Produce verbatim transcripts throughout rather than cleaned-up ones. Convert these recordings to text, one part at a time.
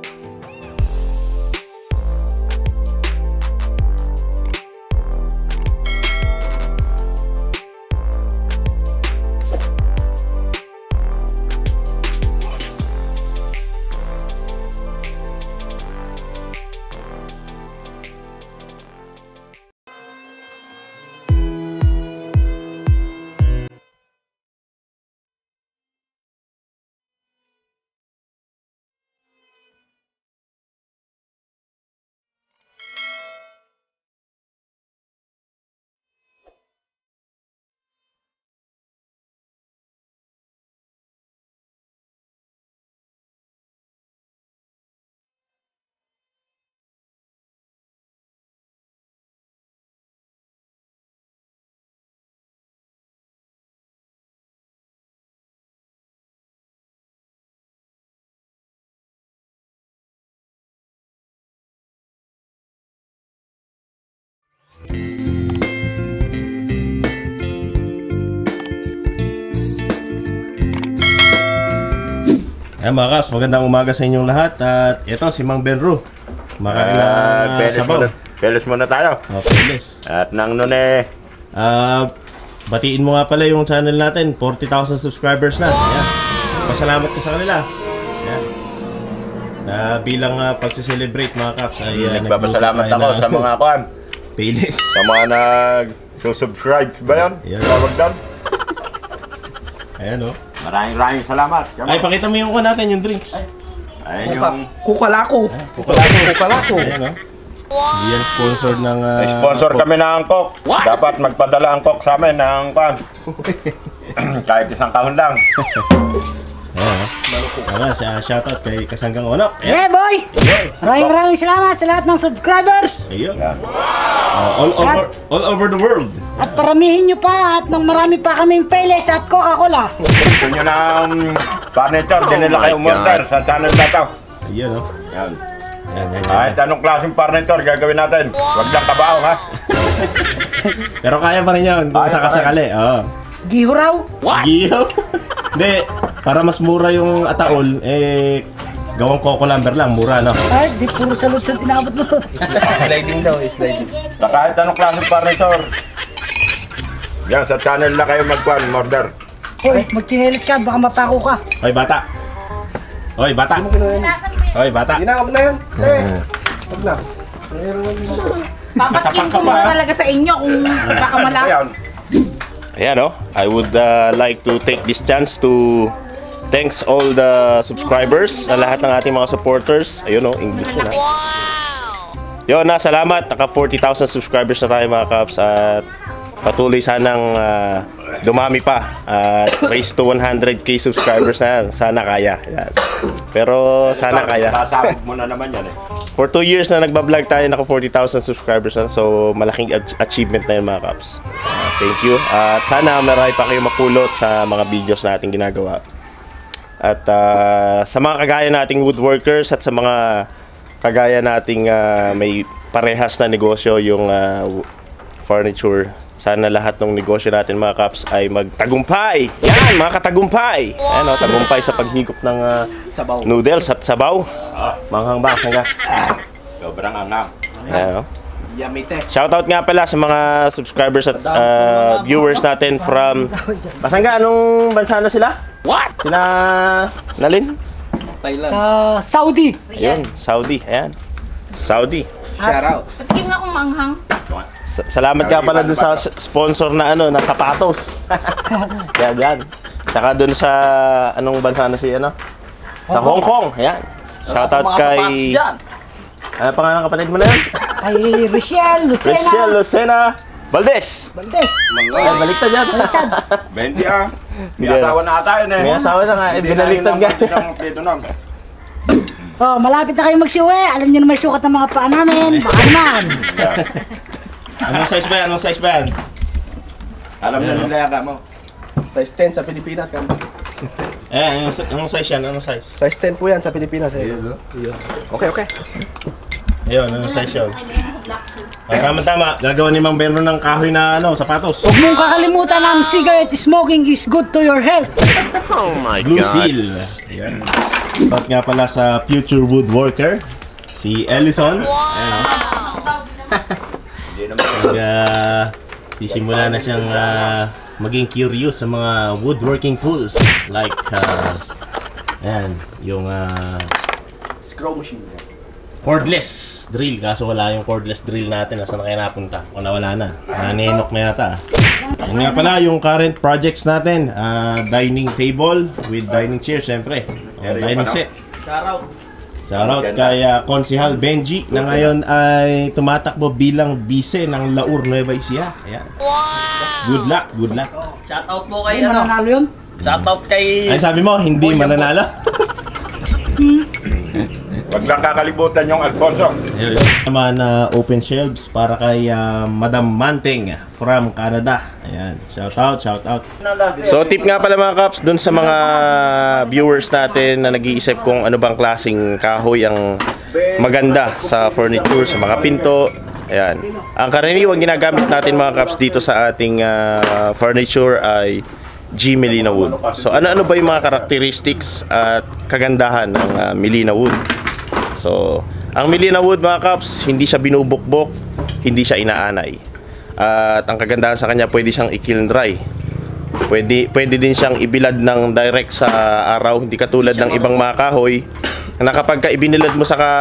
Ayan mga kaps, magandang umaga sa inyong lahat. At ito si Mang Benro. Makain na uh, sabaw. Peles muna tayo. Oh, peles. At nang nun eh uh, batiin mo nga pala yung channel natin, forty thousand subscribers na. Ayan. Pasalamat ka sa kanila. Ayan. Na bilang uh, pagse-celebrate mga kaps ay uh, nagpapasalamat ako na, sa mga kuan. Peles. Sa mga nag-subscribe ba yan? Ayan. Tawag doon. Ayan o. Oh. Maraming maraming salamat. Yaman. Ay, pakita mo yung kuha natin, yung drinks. Ay, yung Kukalako. Kukalako. Kukalako. Ayan o. Wow. Yan sponsored ng uh, Ay, sponsor kami ng Coke. Dapat magpadala ang Coke sa amin ng kuan. Kahit isang kahon lang. Ayan o. Ayan, shoutout kay Kasanggang Onok. Yeah, boy! Maraming maraming salamat sa lahat ng subscribers. Ayun. Uh, all over all over the world. At paramihin nyo pa at nang marami pa kaming Peles at Coca-Cola. Gusto nyo ng furniture, din nila kayo umorder sa channel na ito. Ayun o. Yan. Yan, yan, yan. Kahit anong klaseng furniture gagawin natin. Huwag lang kabaho ha. Pero kaya pa rin yun kung sakasakali. Oo. Giho raw. Giho? Hindi. Para mas mura yung ataol, eh, gawang Coco Lumber lang, mura, no? Ay, di puro salud sa tinabot mo. Sliding daw, sliding. Sa kahit anong klaseng furniture. Yan, sa channel na kayo mag-one, order. Hoy, magchinelit ka, baka mapako ka. Hoy, bata. Hoy, bata. Hoy, bata. Ginawag na yan. Eh, wag lang. Papatiin ko muna talaga sa inyo kung baka malaki. Ayan, no? I would uh, like to take this chance to thanks all the subscribers, sa lahat ng ating mga supporters. Ayun, no? English na. Yun na, salamat. Naka forty thousand subscribers na tayo mga kaps. At patuloy sanang uh, dumami pa. At uh, raise to one hundred K subscribers na yan. Sana kaya. Yan. Pero sana kaya. Tatawag mo na naman yan eh. For two years na nagbablog tayo, naka forty thousand subscribers na. So malaking achievement na yun mga kaps. Uh, thank you. At uh, sana marami pa kayo mapulot sa mga videos natin ginagawa. At uh, sa mga kagaya nating woodworkers at sa mga kagaya nating uh, may parehas na negosyo yung uh, furniture, sana lahat ng negosyo natin mga kaps ay magtagumpay. Yan, mga katagumpay. Ayan o, tagumpay sa paghigop ng uh, sabaw. Noodles at sabaw. Manghang ba? Saan ka? Sobrang angang. Ayan o. Yamite. Shoutout nga pala sa mga subscribers at uh, viewers natin from... Basangga, anong bansa na sila? What? Sila... Nalin? Thailand. Sa Saudi. Ayun, Saudi. Ayan. Saudi. Shout out. Patikim nga kung manghang. Sa- Salamat nga pala dun sa s- sponsor na ano, na sapatos. Yan, yan. Tsaka dun sa... Anong bansa na si ano? Sa Hong Kong. Ayan. Shoutout kay... Ano pangalan ng kapatid mo na yan? Ay, Rochelle, Lucena. Rochelle Lucena Valdez. Valdez. Ay, baliktad yan. Baliktad. Bendy ah. May Hindi. asawa na ata yun eh. May asawa na nga. Eh, Hindi binaliktad na nga. yun ang pito ng Oh, malapit na kayo magsiuwi. Alam niyo naman sukat ng mga paa namin. Baka naman. Anong size ba yan? Anong size ba yan? Alam na nila yata mo. Size ten sa Pilipinas kan. Eh, anong, anong size yan? Anong size? Size ten po yan sa Pilipinas eh. Ayun, no? Okay, okay. Ayun, anong size yun? Ay, tama-tama. Gagawa ni Mang Benro ng kahoy na ano, sapatos. Huwag mong kakalimutan ang cigarette smoking is good to your health. Blue Seal. Ayan. Shoutout nga pala sa future woodworker, si Ellison. Ayan o. Nag, uh, sisimula na siyang uh, maging curious sa mga woodworking tools. Like, uh, ayan, yung uh, Screw machine. cordless drill. Kaso wala yung cordless drill natin. Nasaan na kaya napunta? O nawala na. Naninok na yata. Yan nga pala yung current projects natin. Uh, dining table with dining chair, syempre. O, dining set. Shoutout. Shoutout kay uh, Konsehal Benji na ngayon ay tumatakbo bilang bise ng Laur Nueva Ecija. Ayan. Good luck, good luck. Shoutout po kay Hindi ano. mananalo yun. Shoutout kay... Ay sabi mo, hindi mananalo? Huwag lang kakalimutan yung Alfonso. Ayun. Naman uh, open shelves para kay uh, Madam Manteng from Canada. Ayan, shout out, shout out. So tip nga pala mga Kaps dun sa mga viewers natin na nag-iisip kung ano bang klaseng kahoy ang maganda sa furniture, sa mga pinto. Ayan. Ang karaniwang ginagamit natin mga Kaps dito sa ating uh, furniture ay G. Melina Wood. So ano-ano ba yung mga characteristics at kagandahan ng uh, Melina Wood? So, ang Melina Wood mga Kaps, hindi siya binubukbok, hindi siya inaanay. At ang kagandahan sa kanya, pwede siyang i-kiln dry. Pwede, pwede din siyang ibilad ng direct sa araw, hindi katulad ng ibang mga kahoy na kapag ka ibinilad mo sa ka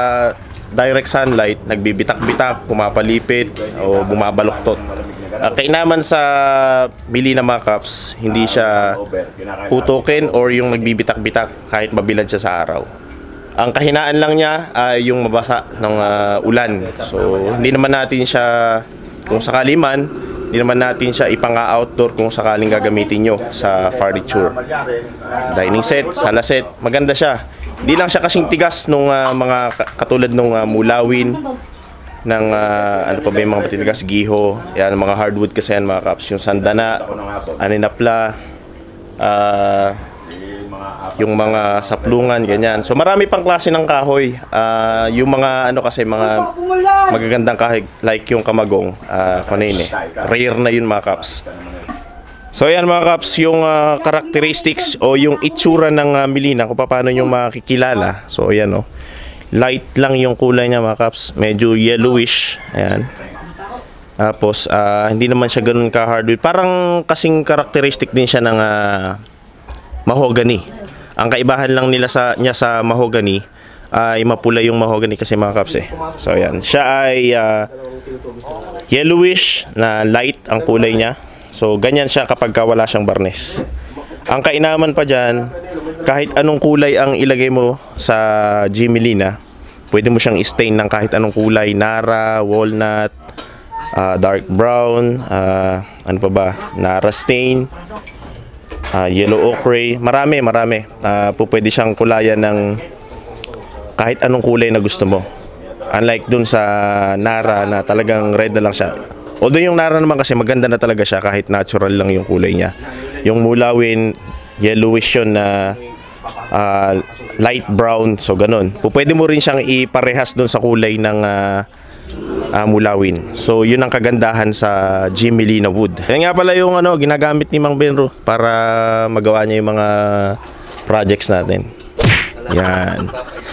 direct sunlight, nagbibitak-bitak, pumapalipit o bumabaluktot. Ang kainaman sa Melina mga Kaps, hindi siya putukin or yung nagbibitak-bitak kahit mabilad siya sa araw. Ang kahinaan lang niya ay yung mabasa ng uh, ulan. So, hindi naman natin siya, kung sakali man, hindi naman natin siya ipanga-outdoor kung sakaling gagamitin nyo sa furniture. Dining set, sala set, maganda siya. Hindi lang siya kasing tigas nung uh, mga katulad nung uh, mulawin, ng uh, ano pa ba yung mga matitigas, giho, yan, mga hardwood kasi yan mga Kaps. Yung sandana, aninapla, ah... Uh, yung mga saplungan, ganyan. So marami pang klase ng kahoy. Uh, yung mga ano kasi mga magagandang kahoy like yung kamagong, uh, kanina eh. Rare na yun mga Kaps. So ayan mga Kaps, yung uh, characteristics o yung itsura ng uh, Melina kung paano nyo makikilala. So ayan o. Oh. Light lang yung kulay niya mga Kaps. Medyo yellowish. Ayan. Tapos uh, hindi naman siya ganun ka hardwood. Parang kasing characteristic din siya ng uh, mahogany. Ang kaibahan lang nila sa niya sa mahogany ay mapula yung mahogany kasi mga Kaps eh. So ayan, siya ay uh, yellowish na light ang kulay niya. So ganyan siya kapag wala siyang barnes. Ang kainaman pa dyan, kahit anong kulay ang ilagay mo sa G. Melina, pwede mo siyang stain ng kahit anong kulay, nara, walnut, uh, dark brown, uh, ano pa ba, nara stain, Uh, yellow ochre, marami, marami. Uh, po pwede siyang kulayan ng kahit anong kulay na gusto mo. Unlike dun sa nara na talagang red na lang siya. Although yung nara naman kasi maganda na talaga siya kahit natural lang yung kulay niya. Yung mulawin, yellowish yun na uh, light brown, so ganun. Po pwede mo rin siyang iparehas dun sa kulay ng uh, uh, mulawin. So yun ang kagandahan sa G. Melina Wood. Yan nga pala yung ano ginagamit ni Mang Benro para magawa niya yung mga projects natin. Yan.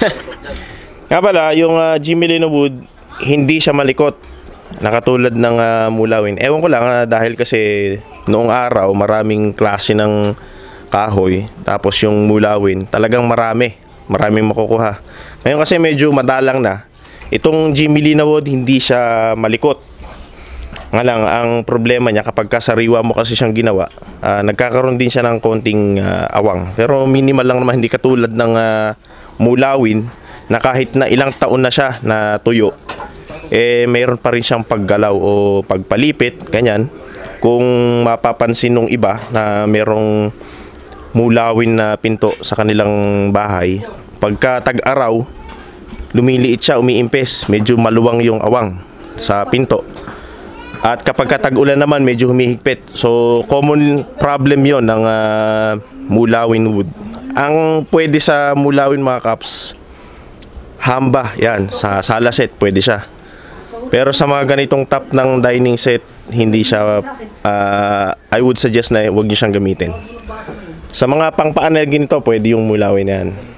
Nga pala yung uh, G. Melina Wood, hindi siya malikot nakatulad ng uh, mulawin. Ewan ko lang uh, dahil kasi noong araw maraming klase ng kahoy, tapos yung mulawin talagang marami, maraming makukuha. Ngayon kasi medyo madalang na. Itong G. Melina Wood, hindi siya malikot. Nga lang, ang problema niya kapag kasariwa mo kasi siyang ginawa, uh, nagkakaroon din siya ng konting uh, awang. Pero minimal lang naman, hindi katulad ng uh, mulawin na kahit na ilang taon na siya na tuyo, eh mayroon pa rin siyang paggalaw o pagpalipit, ganyan. Kung mapapansin nung iba na mayroong mulawin na pinto sa kanilang bahay, pagka tag-araw, lumiliit siya, umiimpes, medyo maluwang yung awang sa pinto. At kapag tag-ulan naman, medyo humihigpit. So, common problem yon ng uh, mulawin wood. Ang pwede sa mulawin mga Kaps, hamba, yan, sa sala set, pwede siya. Pero sa mga ganitong top ng dining set, hindi siya, uh, I would suggest na huwag niyo siyang gamitin. Sa mga pangpaan na ginito, pwede yung mulawin yan.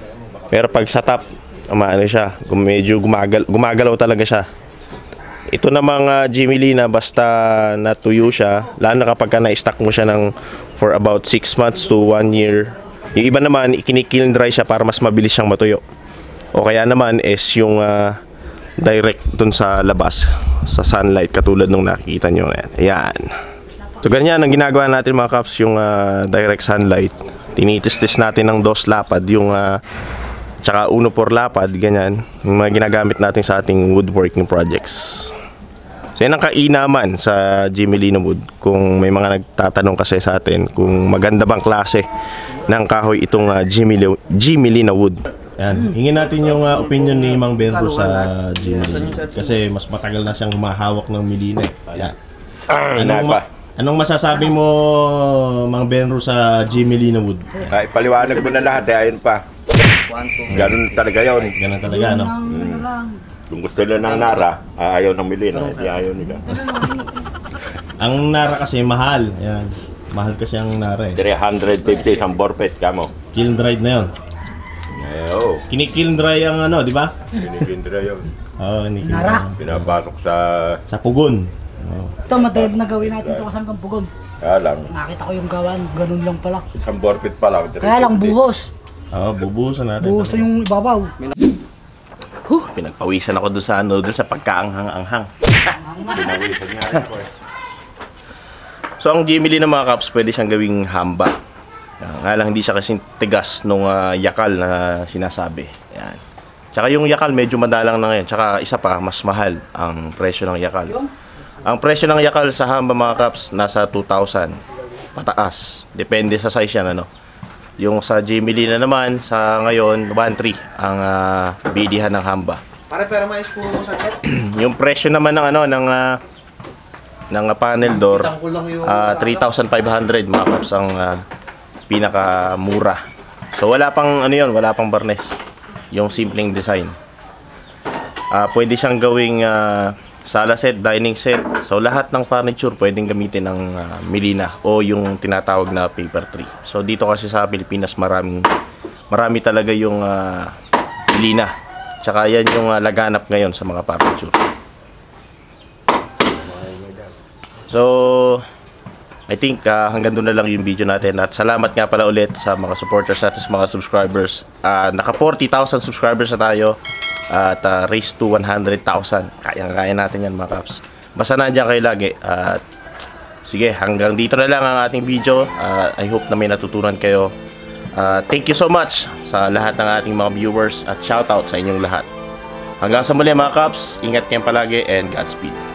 Pero pag sa top, maano siya, gum- medyo gumagal gumagalaw talaga siya. Ito namang uh, Jimmy Lee na basta natuyo siya, lalo na kapag ka na-stack mo siya ng for about six months to one year. Yung iba naman, ikinikiln dry siya para mas mabilis siyang matuyo. O kaya naman is yung uh, direct dun sa labas, sa sunlight, katulad nung nakikita nyo. Ayan. So ganyan ang ginagawa natin mga kaps, yung uh, direct sunlight. Tinitis-tis natin ng dos lapad, yung uh, tsaka uno por lapad, ganyan. Yung mga ginagamit natin sa ating woodworking projects. So yan ang kainaman sa Jimmy Lee na wood. Kung may mga nagtatanong kasi sa atin kung maganda bang klase ng kahoy itong uh, Jimmy, Lee, Jimmy Lee na wood. Yan, hingin natin yung uh, opinion ni Mang Benro sa Jimmy Lee. Kasi mas matagal na siyang humahawak ng Milina. Yan. Anong, ma- anong masasabi mo, Mang Benro, sa Jimmy Lee na wood? Ay, paliwanag mo na lahat eh, ayun pa. Ganun talaga yun. Ganun talaga, no? Kung gusto nila ng Nara, ah, ayaw ng Milina, hindi ayaw nila. Ang Nara kasi mahal. Yan. Mahal kasi ang Nara eh. three hundred fifty isang borpet, kamo. Kiln dried na yun. Eh, oo. Kinikiln dry ang ano, di ba? Kinikindra yun. Oo, kinikiln Nara. dry. Pinapasok sa... Sa pugon. Oo. Ito, madayad na gawin natin ito kasang kampugong. Kaya lang, Nakita ko yung gawan, ganun lang pala. isang borpet pa lang. Kaya lang buhos. Oo, bubuhusan natin. Buhos na yung ibabaw. Huh, pinagpawisan ako doon sa ano, doon sa pagkaanghang-anghang. So ang Jimmy Lee ng mga kaps, pwede siyang gawing hamba. Yan, nga lang hindi siya kasing tigas nung uh, yakal na sinasabi. Yan. Tsaka yung yakal medyo madalang na ngayon. Tsaka isa pa, mas mahal ang presyo ng yakal. Ang presyo ng yakal sa hamba mga kaps, nasa two thousand pataas. Depende sa size yan, ano. Yung sa Jimmy Lee na naman, sa ngayon, one three ang uh, bilihan ng hamba. Pare, pero mais po mo sakit. Yung presyo naman ng ano, ng uh, ng uh, panel door, uh, three thousand five hundred mga kaps ang uh, pinakamura. So wala pang ano yun, wala pang barnes. Yung simpleng design. Uh, pwede siyang gawing uh, sala set, dining set. So lahat ng furniture pwedeng gamitin ng uh, Milina o yung tinatawag na paper tree. So dito kasi sa Pilipinas maraming marami talaga yung uh, Milina. Tsaka yan yung uh, laganap ngayon sa mga furniture. So I think uh, hanggang doon na lang yung video natin. At salamat nga pala ulit sa mga supporters natin, sa mga subscribers. Uh, naka forty thousand subscribers na tayo. At uh, raise to one hundred thousand. Kaya-kaya natin yan mga kaps. Basta nandiyan kayo lagi. At uh, sige, hanggang dito na lang ang ating video. Uh, I hope na may natutunan kayo. Uh, thank you so much sa lahat ng ating mga viewers. At shoutout sa inyong lahat. Hanggang sa muli mga kaps. Ingat kayong palagi and Godspeed.